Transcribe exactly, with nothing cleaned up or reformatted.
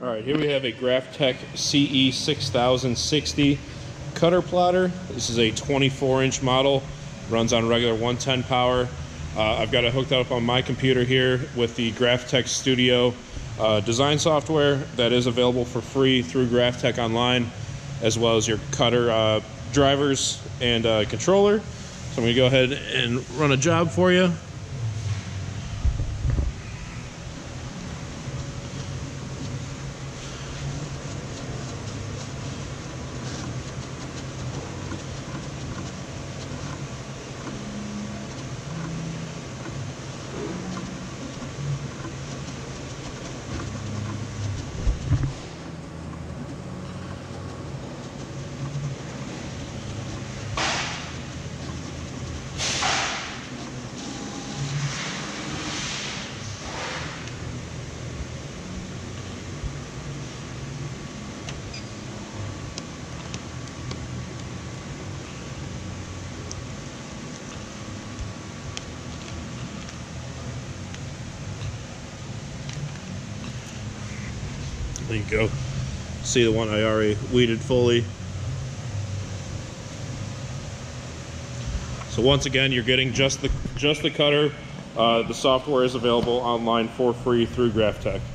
All right, here we have a Graphtec C E six thousand sixty cutter plotter. This is a twenty-four inch model, runs on regular one ten power. Uh, I've got it hooked up on my computer here with the Graphtec Studio uh, design software that is available for free through Graphtec online, as well as your cutter uh, drivers and uh, controller. So I'm gonna go ahead and run a job for you. There you go. See the one I already weeded fully. So once again, you're getting just the just the cutter. Uh, the software is available online for free through Graphtec.